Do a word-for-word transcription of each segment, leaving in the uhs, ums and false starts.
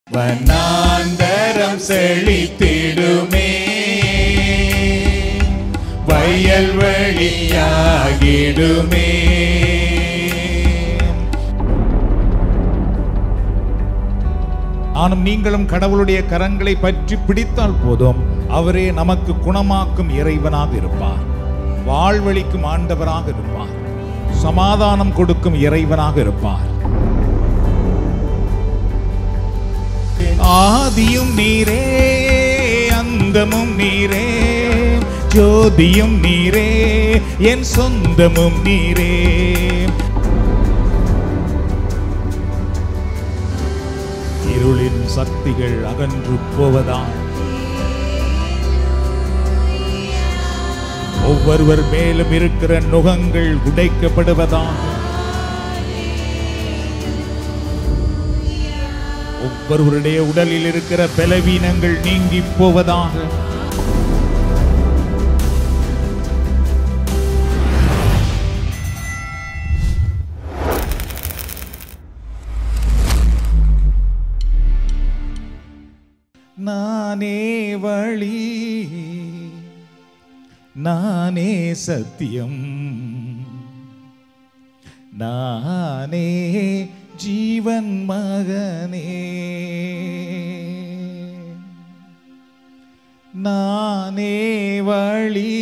வனாந்தரம் செழித்திடுமே, வயல்வெளியாகிடுமே. ஆனும் நீங்களும் கடவுளுடைய கரங்களை பற்றி பிடித்தால் போதும், அவரே நமக்கு குணமாக்கும் இறைவனாக இருப்பார், வாழ்வளிக்கும் ஆண்டவராக இருப்பார், சமாதானம் கொடுக்கும் இறைவனாக இருப்பார். ஆதியும் நீரே, அந்தமும் நீரே, ஜோதியும் நீரே, என் சொந்தமும் நீரே. இருளின் சக்திகள் அகன்று போவதால், ஒவ்வொருவர் மேலும் இருக்கிற நுகங்கள் உடைக்கப்படுவதாக, ஒவ்வொருவருடைய உடலில் இருக்கிற பலவீனங்கள் நீங்கி போவதாக, நானே வழி, நானே சத்தியம், நானே ஜீவன் மகனே, நானே வழி,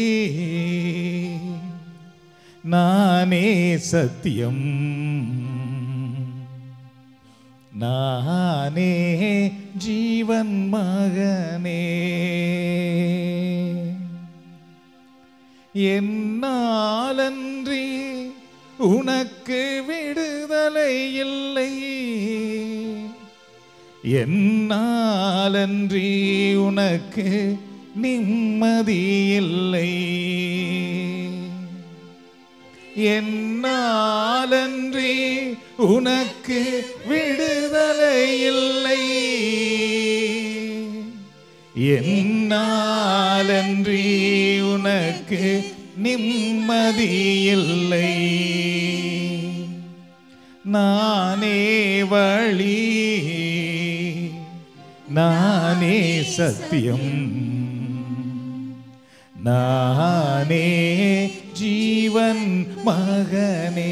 நானே சத்தியம், நானே ஜீவன் மகனே. என்னாலன்றி உனக்கு விடுதலை இல்லை, என்னாலன்றி உனக்கு நிம்மதி இல்லை, என்னாலன்றி உனக்கு விடுதலை இல்லை, என்னாலன்றி உனக்கு நிம்மதி இல்லை. நானே வழி, நானே சத்தியம், நானே ஜீவன் மகனே.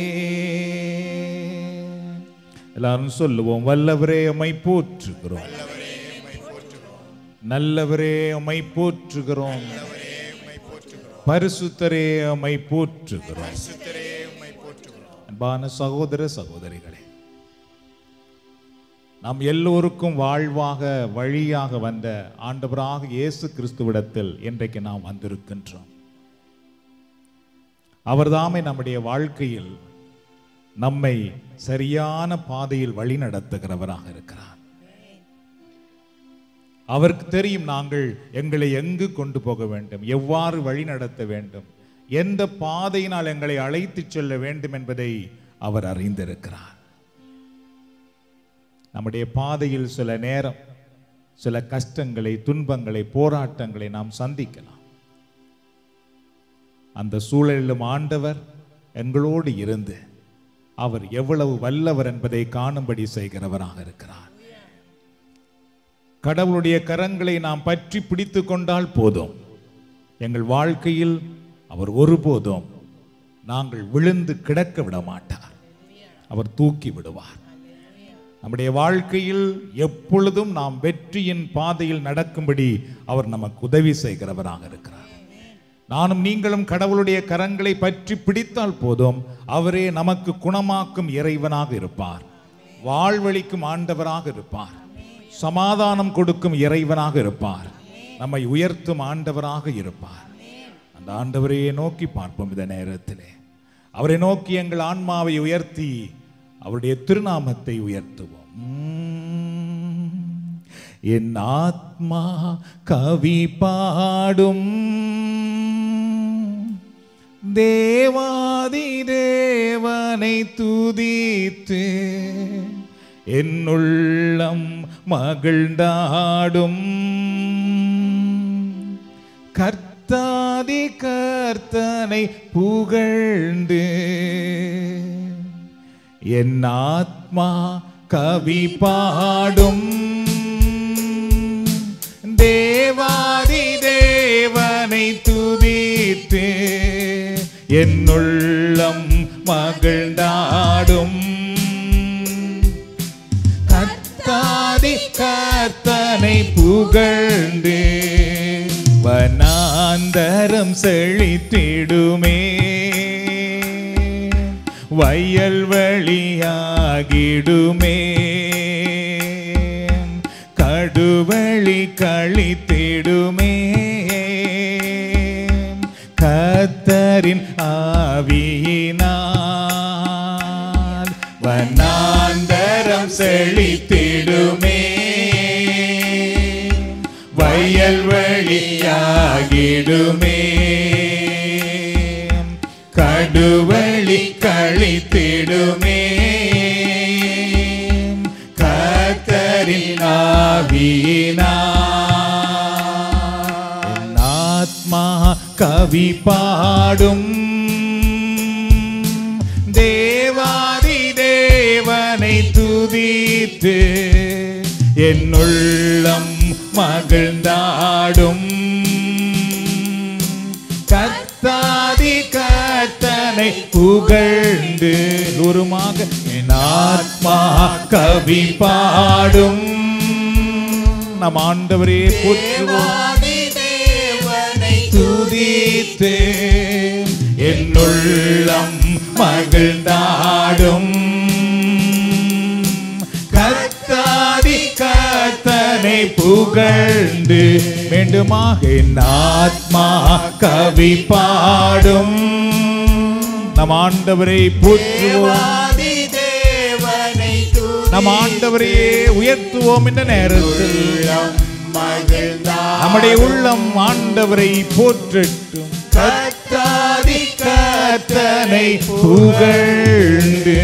எல்லாரும் சொல்லுவோம், வல்லவரே உம்மை போற்றுகிறோம், நல்லவரே உம்மை போற்றுகிறோம், பரிசுத்தரே உம்மை போற்றுகிறோம். அன்பான சகோதர சகோதரிகளே, நாம் எல்லோருக்கும் வாழ்வாக வழியாக வந்த ஆண்டவராக இயேசு கிறிஸ்துவிடத்தில் இன்றைக்கு நாம் வந்திருக்கின்றோம். அவர்தாமே நம்முடைய வாழ்க்கையில் நம்மை சரியான பாதையில் வழி நடத்துகிறவராக இருக்கிறார். அவருக்கு தெரியும் நாங்கள் எங்களை எங்கு கொண்டு போக வேண்டும், எவ்வாறு வழி நடத்த வேண்டும், எந்த பாதையினால் எங்களை அழைத்து செல்ல வேண்டும் என்பதை அவர் அறிந்திருக்கிறார். நம்முடைய பாதையில் சில நேரம் சில கஷ்டங்களை, துன்பங்களை, போராட்டங்களை நாம் சந்திக்கலாம். அந்த சூழலிலும் ஆண்டவர் எங்களோடு இருந்து அவர் எவ்வளவு வல்லவர் என்பதை காணும்படி செய்கிறவராக இருக்கிறார். கடவுளுடைய கரங்களை நாம் பற்றி பிடித்து கொண்டால் போதும், எங்கள் வாழ்க்கையில் அவர் ஒருபோதும் நாங்கள் விழுந்து கிடக்க விட மாட்டார், அவர் தூக்கி விடுவார். நம்முடைய வாழ்க்கையில் எப்பொழுதும் நாம் வெற்றியின் பாதையில் நடக்கும்படி அவர் நமக்கு உதவி செய்கிறவராக இருக்கிறார். நானும் நீங்களும் கடவுளுடைய கரங்களை பற்றி பிடித்தால் போதும், அவரே நமக்கு குணமாக்கும் இறைவனாக இருப்பார், வாழ்வளிக்கும் ஆண்டவராக இருப்பார், சமாதானம் கொடுக்கும் இறைவனாக இருப்பார், நம்மை உயர்த்தும் ஆண்டவராக இருப்பார். அந்த ஆண்டவரையே நோக்கி பார்ப்போம். இந்த நேரத்திலே அவரை நோக்கி எங்கள் ஆன்மாவை உயர்த்தி அவருடைய திருநாமத்தை உயர்த்துவோம். என் ஆத்மா கவி பாடும், தேவாதி தேவனை துதித்து என் உள்ளம் மகிழ்ந்தாடும், கர்த்தாதி கர்த்தனை புகழ்ந்து என் ஆத்மா கவி பாடும், துதித்து என்னுள்ளம் மகிழ்ந்தாடும். கர்த்தாதி கர்த்தனை புகழ்ந்து வனாந்தரம் செழித்திடுமே. வயல்வெளியாகிடுமே. கடுவெளி கழித்திடுமே. கர்த்தரின் ஆவியினால் வனாந்தரம் செழித்திடுமே. வயல்வெளியாகிடுமே. கடுவெளி கழித்திடுமே. கர்த்தரின் ஆவியினால் ஆத்மா கவி பாடும். தேவாதி தேவனை துதித்து என்னுள்ளம் மகிழ்ந்தாடும். கர்த்தாதி கர்த்தனை புகழ்ந்து உருமாக என் ஆத்மா கவி பாடும். நம் ஆண்டவரே போற்றுவோம். துதித்து என்னுள்ளம் மகிழ்ந்தாடும். கர்த்தாதி கர்த்தனை புகழ்ந்து மீண்டுமாக என் ஆத்மா கவி பாடும். நம் ஆண்டவரை போற்றுவோம். நம் ஆண்டவரையே உயர்த்துவோம். இந்த நேரத்தில் நம்முடைய உள்ளம் ஆண்டவரை போற்றட்டும். கர்த்தாதி கர்த்தனை புகழ்ந்து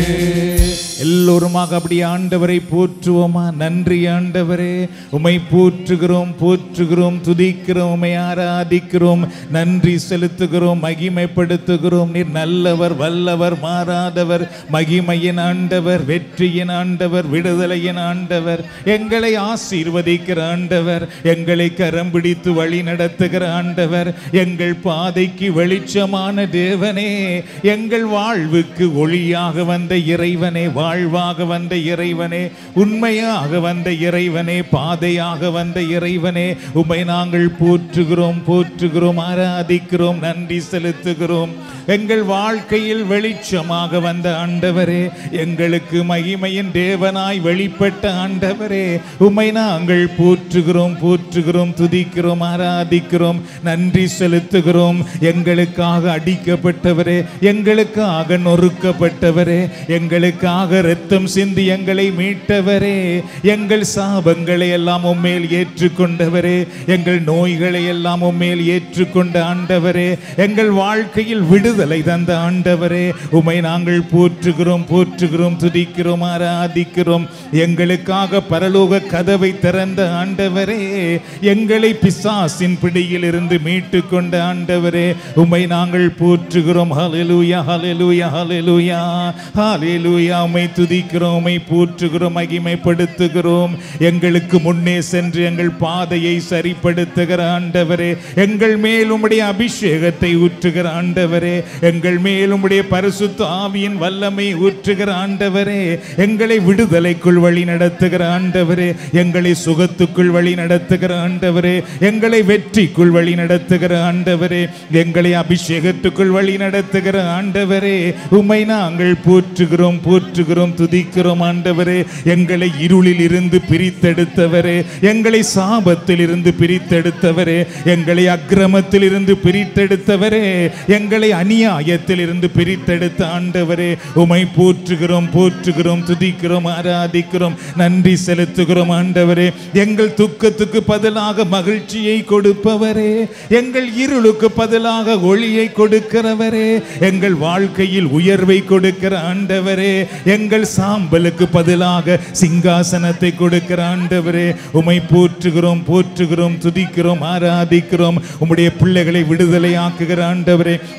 எல்லோருமாக அப்படி ஆண்டவரை போற்றுவோமா? நன்றி ஆண்டவரே, உம்மை போற்றுகிறோம், போற்றுகிறோம், துதிக்கிறோம், உம்மை ஆராதிக்கிறோம், நன்றி செலுத்துகிறோம், மகிமைப்படுத்துகிறோம். நீர் நல்லவர், வல்லவர், மாறாதவர், மகிமையின் ஆண்டவர், வெற்றியின் ஆண்டவர், விடுதலையின் ஆண்டவர், எங்களை ஆசீர்வதிக்கிற ஆண்டவர், எங்களை கரம் பிடித்து வழி நடத்துகிற ஆண்டவர், எங்கள் பாதைக்கு வெளிச்சமான தேவனே, எங்கள் வாழ்வுக்கு ஒளியாக வந்த இறைவனே, வாழ்வாக வந்த இறைவனே, உண்மையாக வந்த இறைவனே, பாதையாக வந்த இறைவனே, உம்மை நாங்கள் போற்றுகிறோம், போற்றுகிறோம், ஆராதிக்கிறோம், நன்றி செலுத்துகிறோம். எங்கள் வாழ்க்கையில் வெளிச்சமாக வந்த ஆண்டவரே, எங்களுக்கு மகிமையின் தேவனாய் வெளிப்பட்ட ஆண்டவரே, உம்மை நாங்கள் போற்றுகிறோம், போற்றுகிறோம், துதிக்கிறோம், ஆராதிக்கிறோம், நன்றி செலுத்துகிறோம். எங்களுக்காக அடிக்கப்பட்டவரே, எங்களுக்காக நொறுக்கப்பட்டவரே, எங்களுக்காக இரத்தம் சிந்தி எங்களை மீட்டவரே, எங்கள் சாபங்களை எல்லாம் உம்மேல் ஏற்றுக்கொண்டவரே, எங்கள் நோய்களை எல்லாம் உம்மேல் ஏற்றுக்கொண்ட ஆண்டவரே, எங்கள் வாழ்க்கையில் விடுதலை தந்த ஆண்டவரே, உம்மை நாங்கள் போற்றுகிறோம், போற்றுகிறோம், துதிக்கிறோம், ஆராதிக்கிறோம். எங்களுக்காக பரலோக கதவை திறந்த ஆண்டவரே, எங்களை பிசாசின் பிடியில் இருந்து மீட்டு கொண்ட ஆண்டவரே, உம்மை நாங்கள் போற்றுகிறோம். ஹல்லேலூயா, ஹல்லேலூயா, ஹல்லேலூயா, ஹல்லேலூயா. உம்மை துதிக்கிறோம், உம்மை போற்றுகிறோம், மகிமைப்படுத்துகிறோம். எங்களுக்கு முன்னே சென்று எங்கள் பாதையை சரிப்படுத்துகிற ஆண்டவரே, எங்கள் மேல் உம்முடைய அபிஷேகத்தை ஊற்றுகிற ஆண்டவரே, எங்கள் மேல் உம்முடைய பரிசுத்த ஆவியின் வல்லமை ஊற்றுகிற ஆண்டவரே, எங்களை விடுதலைக்குள் வழி நடத்துகிற ஆண்டவரே, எங்களை சுகத்துக்குள் வழி நடத்துகிற ஆண்டவரே, எங்களை வெற்றிக்குள் வழி நடத்துகிற ஆண்டவரே, எங்களை அபிஷேகத்துக்குள் வழி நடத்துகிற ஆண்டவரே, உம்மை நாங்கள் போற்றுகிறோம், போற்றுகிறோம், துதிக்கிறோம் ஆண்டவரே. எங்களை இருளில் இருந்து பிரித்தெடுத்தவரே, எங்களை சாபத்தில் இருந்து பிரித்தெடுத்தவரே, எங்களை அக்கிரமத்தில் இருந்து பிரித்தெடுத்தவரே, எங்களை அநியாயத்தில் இருந்து பிரித்தெடுத்த ஆண்டவரே, உம்மை போற்றுகிறோம், போற்றுகிறோம், துதிக்கிறோம், ஆராதிக்கிறோம், நன்றி செலுத்துகிறோம் ஆண்டவரே. எங்கள் துக்கத்துக்கு பதிலாக மகிழ்ச்சியை கொடுப்பவரே, எங்கள் இருளுக்கு பதிலாக ஒளியை கொடுக்கிறவரே, எங்கள் வாழ்க்கையில் உயர்வை கொடுக்கிற ஆண்டவரே, எங்கள் சாம்பலுக்கு பதிலாக சிங்காசனத்தை கொடுக்கிற ஆண்டவரே, உம்மை போற்றுகிறோம், போற்றுகிறோம், துதிக்கிறோம், ஆராதிக்கிறோம். உம்முடைய பிள்ளைகளை விடுதலை ஆக்குகிற ஆண்டவரே, உம்முடைய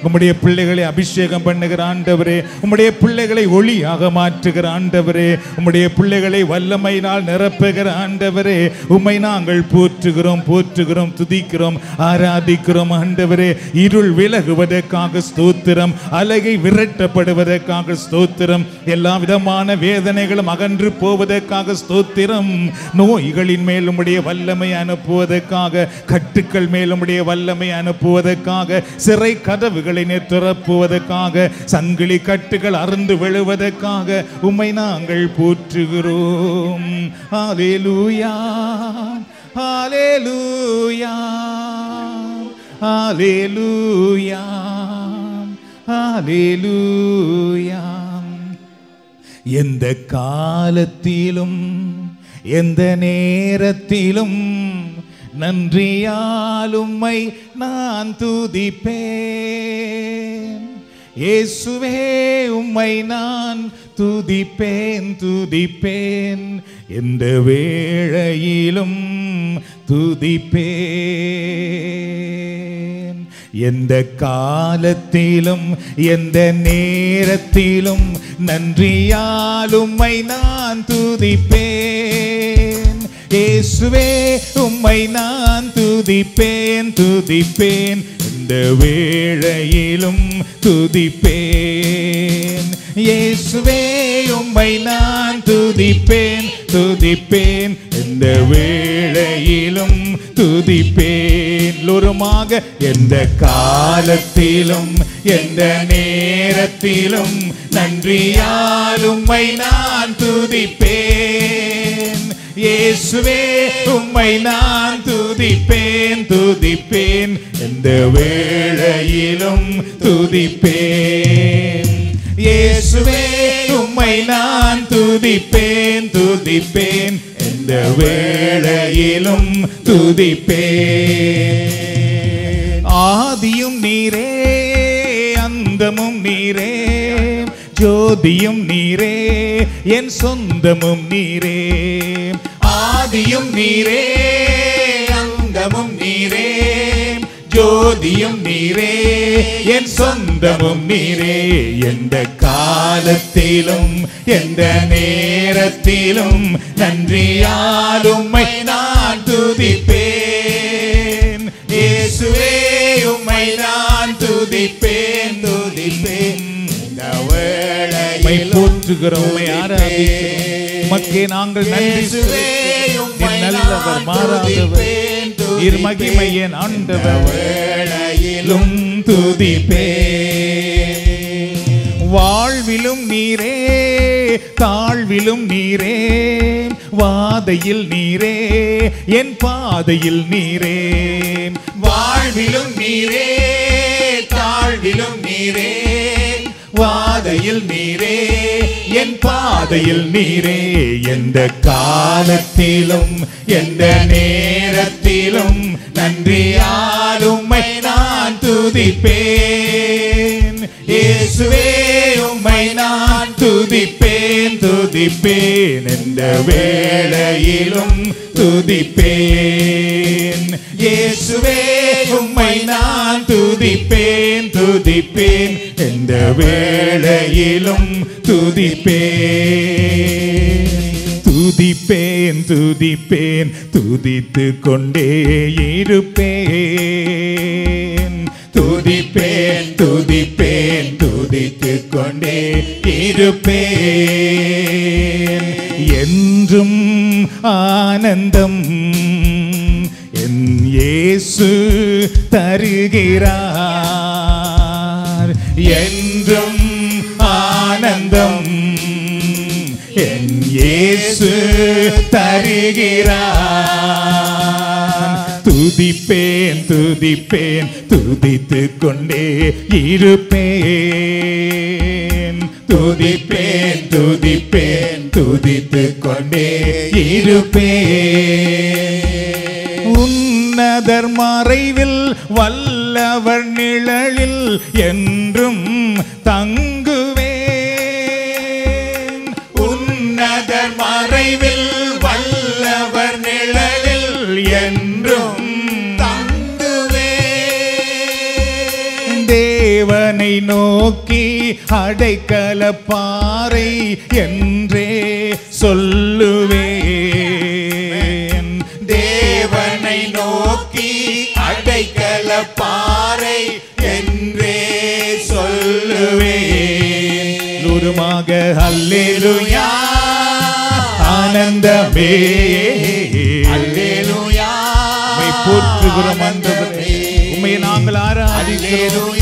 பிள்ளைகளை அபிஷேகம் பண்ணுகிற ஆண்டவரே, உம்முடைய பிள்ளைகளை ஒளியாக மாற்றுகிற ஆண்டவரே, உம்முடைய பிள்ளைகளை வல்லமையினால் நிரப்புகிற ஆண்டவரே, உம்மை நாங்கள் போற்றுகிறோம் போற்றுகிறோம் துதிக்கிறோம் ஆராதிக்கிறோம் ஆண்டவரே. இருள் விலகுவதற்காக ஸ்தோத்திரம், அலகை விரட்டப்படுவதற்காக ஸ்தோத்திரம், எல்லா விதமான வேதனைகளும் அகன்று போவதற்காக ஸ்தோத்திரம். நோய்களின் மேல் உம்முடைய வல்லமை அனுப்புவதற்காக, கட்டுக்கள் மேல் உம்முடைய வல்லமை அனுப்புவதற்காக, சிறை கதவுகளை திறப்புவதற்காக, சங்கிலி கட்டுகள் அறுந்து விழுவதற்காக உம்மை நாங்கள் போற்றுகிறோம். ஹல்லேலூயா ஹல்லேலூயா ஹல்லேலூயா ஹல்லேலூயா. எந்த காலத்திலும் எந்த நேரத்திலும் நன்றியால் உம்மை நான் துதிப்பேன். இயேசுவே உம்மை நான் துதிப்பேன் துதிப்பேன், எந்த வேளையிலும் துதிப்பேன். எந்த காலத்திலும் எந்த நேரத்திலும் நன்றியால் உம்மை நான் துதிப்பேன். இயேசுவே உம்மை நான் துதிப்பேன் துதிப்பேன், எந்த வேளையிலும் துதிப்பேன். இயேசுவே உம்மை நான் துதிப்பேன் துதிப்பேன், எந்த வேளையிலும் துதிப்பேன். லோருமாக எந்த காலத்திலும் எந்த நேரத்திலும் நன்றியால் உம்மை நான் துதிப்பேன். இயேசுவே உம்மை நான் துதிப்பேன் துதிப்பேன், எந்த வேளையிலும் துதிப்பேன். இயேசுவே உம்மை நான் துதிப்பேன் துதிப்பேன், எந்த வேளையிலும் துதிப்பேன். ஆதியும் நீரே அந்தமும் நீரே, ஜோதியும் நீரே என் சொந்தமும் நீரே. ஆதியும் நீரே அந்தமும் நீரே, ஜோதியும் நீரே என் சொந்தமும் நீரே. எந்த காலத்திலும் எந்த நேரத்திலும் நன்றியால் உம்மை நான் துதிப்பேன். இயேசுவே உம்மை நான் துதிப்பேன் துதிப்பேன், போற்றுகிறோம் ஆராதிக்கிறோம். மக்கே நாங்கள் நன்றி சொல்லுகிறோம். நல்லவர் மாறாதவர், நீர் மகிமை என் ஆண்டவர். வேளையிலும் துதிப்பேன். வாழ்விலும் நீரே தாழ்விலும் நீரே, வாதையில் நீரே என் பாதையில் நீரே. வாழ்விலும் நீரே தாழ்விலும் நீரே, வாதையில் நீரே என் பாதையில் நீரே. எந்த காலத்திலும் எந்த நேரத்திலும் நன்றியால் உம்மை நான் துதிப்பேன். இயேசுவே உம்மை நான் துதிப்பேன் துதிப்பேன், எந்த வேளையிலும் துதிப்பேன். இயேசுவே உம்மை நான் துதிப்பேன் துதிப்பேன், எந்த வேளையிலும் துதிப்பேன். துதிப்பேன் துதிப்பேன் துதித்து கொண்டே இருப்பேன். துதிப்பேன் துதிப்பேன் துதித்து கொண்டே இருப்பேன். என்றும் ஆனந்தம் என் இயேசு தருகிறார். என்றும் ஆனந்தம் என் இயேசு தருகிறார். துதிப்பேன் துதிப்பேன் துதித்து கொண்டே இருப்பேன். துதிப்பேன் துதிப்பேன் துதித்து கொண்டே இருப்பேன். உன்னதர் மறைவில் வல்லவர் நிழலில் என்றும் தங்குவேன். உன்னதர் மறைவில் வல்லவர் நிழலில் என்றும் தங்குவேன். தேவனை நோக்கி அடைக்கலப்பாறை என்றே சொல்லுவேன். தேவனை நோக்கி அடைக்கலப்பாறை என்றே சொல்லுவேன். லூருமாக அல்லேலூயா ஆனந்தமே அல்லேலூயா உம்மை போற்றுகிறோம் ஆண்டவரே, உம்மை நாங்கள் ஆராதிக்கிறோம்.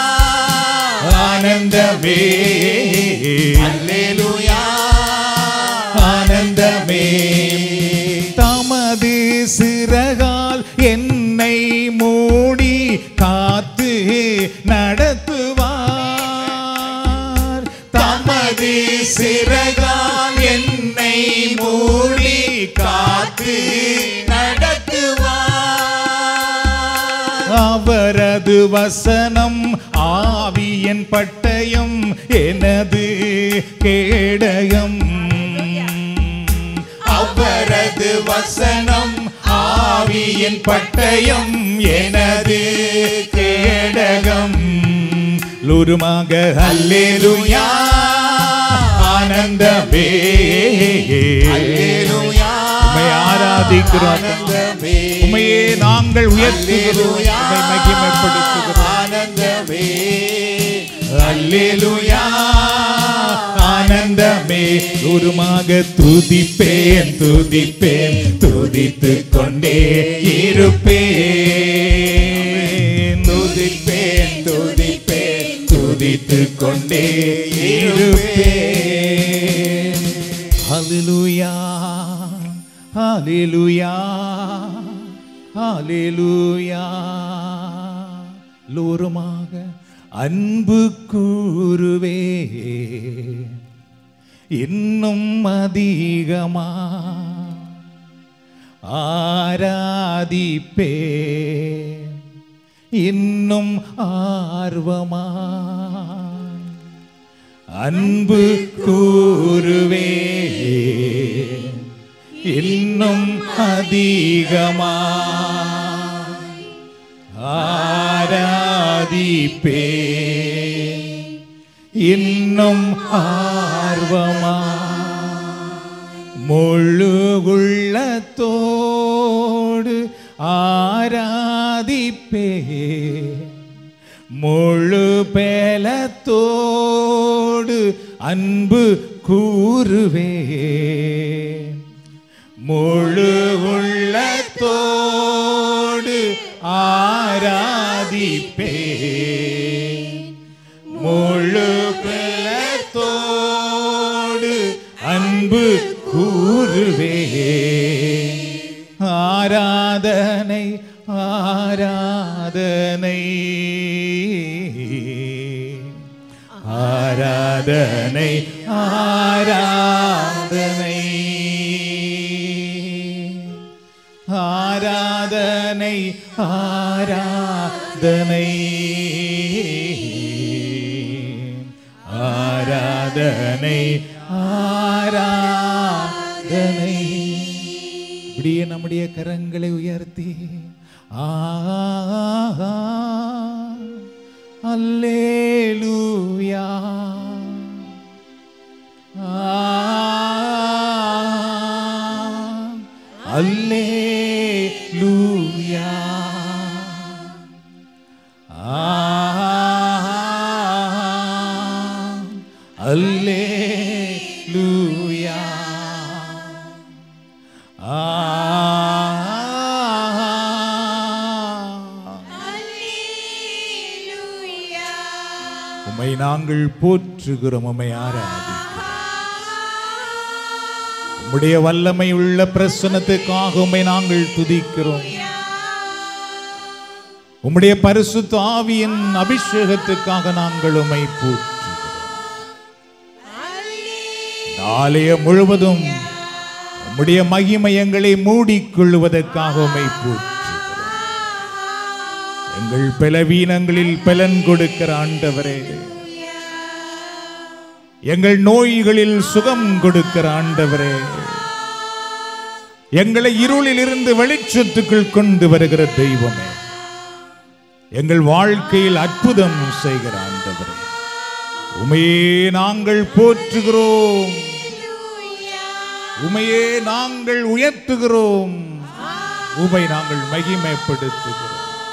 ஆனந்தமே அல்லேலூயா ஆனந்தமே. தமது சிறகால் என்னை மூடி காத்து நடத்துவார். தமது சிறகால் என்னை மூடி காத்து நடத்துவார். அவரது வசனம் ஆவியின் பட்டயம் எனது கேடயம். அவரது வசனம் ஆவியின் பட்டயம் எனது கேடகம். லூருமாக அல்லேலூயா ஆனந்தமே அல்லேலூயா உம்மை ஆராதிக்கிறோம். உம்மையே நாங்கள் உயர்த்துகிறோம், உம்மை மகிமைப்படுத்துகிறோம். ஆனந்தமே அல்லேலூயா ஆனந்தமே. லூருமாக துதிப்பேன் துதிப்பேன் துதித்துக் கொண்டே இருப்பேன். துதிப்பேன் துதிப்பேன் துதித்துக் கொண்டே இருப்பேன். ஹல்லேலூயா ஹல்லேலூயா ஹல்லேலூயா. லூருமாக அன்பு கூறுவே இன்னும் அதிகமா ஆராதிப்பே இன்னும் ஆர்வமா அன்பு கூறுவே இன்னும் அதிகமா ஆராதிப்பே இன்னும் ஆர்வமா முழு உள்ளத்தோடு ஆராதிப்பே முழு பேலத்தோடு அன்பு கூறுவே முழு உள்ளத்தோடு ஆராதிப்பே முழு பேலத்தோடு அன்பு கூறுவே. ஆராதனை ஆராதனை ஆராதனை ஆராதனை ஆராதனை ஆராதனை ஆராதனை ஆராதனை. இப்படியே நம்முடைய கரங்களை உயர்த்தி ஆ அல்லேலூயா அல்லேலூயா அல்லேலூயா உம்மை நாங்கள் போற்றுகிறோம், உம்மை ஆராதிக்கிறோம். உம்முடைய வல்லமை உள்ள பிரசன்னத்துக்காக உம்மை நாங்கள் துதிக்கிறோம். உம்முடைய பரிசுத்த ஆவியின் அபிஷேகத்துக்காக நாங்கள் உம்மை போற்றுகிறோம். ஆலயம் முழுவதும் உம்முடைய மகிமை எங்களை மூடிக்கொள்வதற்காக உம்மை போற்றுகிறோம். எங்கள் பலவீனங்களில் பலன் கொடுக்கிற ஆண்டவரே, எங்கள் நோய்களில் சுகம் கொடுக்கிற ஆண்டவரே, எங்களை இருளில் இருந்து வெளிச்சத்துக்குள் கொண்டு வருகிற தெய்வமே, எங்கள் வாழ்க்கையில் அற்புதம் செய்கிற ஆண்டவரே, உமையே நாங்கள் போற்றுகிறோம், உமையே நாங்கள் உயர்த்துகிறோம், உமை நாங்கள் மகிமைப்படுத்துகிறோம்.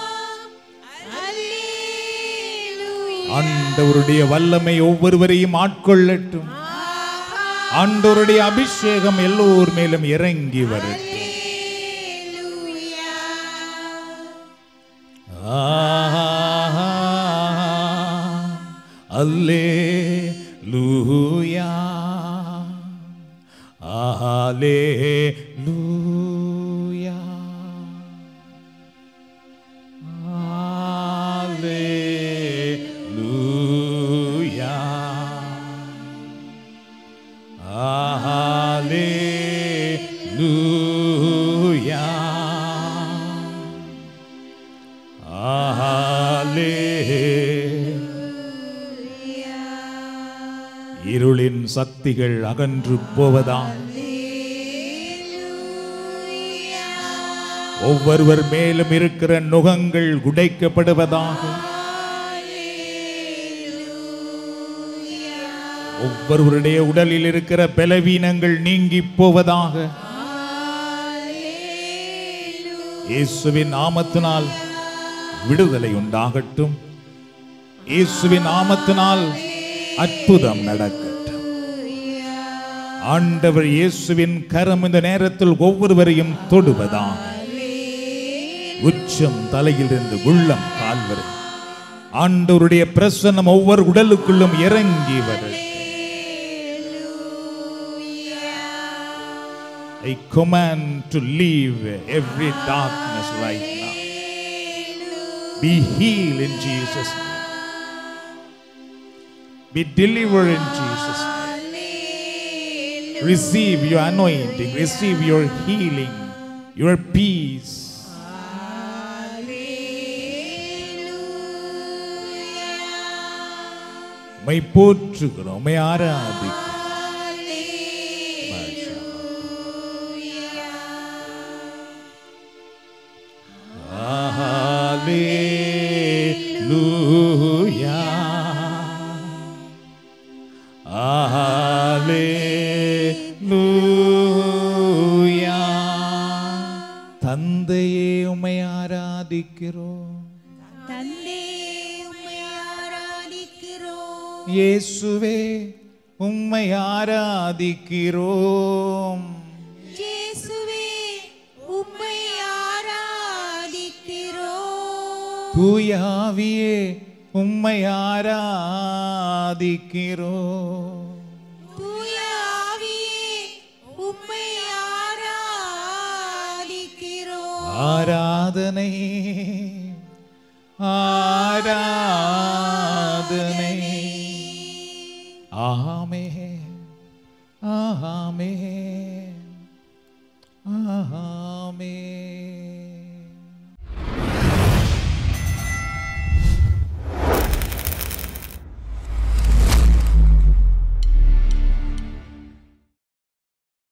ஆண்டவருடைய வல்லமை ஒவ்வொருவரையும் ஆட்கொள்ளட்டும். ஆண்டவருடைய அபிஷேகம் எல்லோர் மேலும் இறங்கி வரட்டும். அல்லேலூயா, அல்லேலூயா, அல்லேலூயா, அல்லேலூயா, அல்லேலூயா. இருளின் சக்திகள் அகன்று போவதால் ஒவ்வொருவர் மேலும் இருக்கிற நுகங்கள் உடைக்கப்படுவதாக, ஒவ்வொருவருடைய உடலில் இருக்கிற பலவீனங்கள் நீங்கி போவதாக. இயேசுவின் நாமத்தினால் விடுதலை உண்டாகட்டும். இயேசுவின் நாமத்தினால் அற்புதம் நடக்கட்டும். ஆண்டவர் இயேசுவின் கரம் இந்த நேரத்தில் ஒவ்வொருவரையும் தொடுவதாக. உச்சம் தலையிலிருந்து உள்ளம் கால் வரை ஆண்டவருடைய பிரசன்னம் ஒவ்வொரு உடலுக்குள்ளும் இறங்கி வரும். I command to leave every darkness right now. Be healed in Jesus' name. Be delivered in Jesus' name. Receive your anointing. Receive your healing, your peace. மை போற்றுகிறோம், மை ஆராதிக்கிறோம். Hallelujah, Hallelujah. தந்தையே உம்மை ஆராதிக்கிறோம், இயேசுவே உம்மை ஆராதிக்கிறோம், தூய ஆவியே உம்மை ஆராதிக்கிறோம், ஆராதனை ஆராதனை. ஆமென்.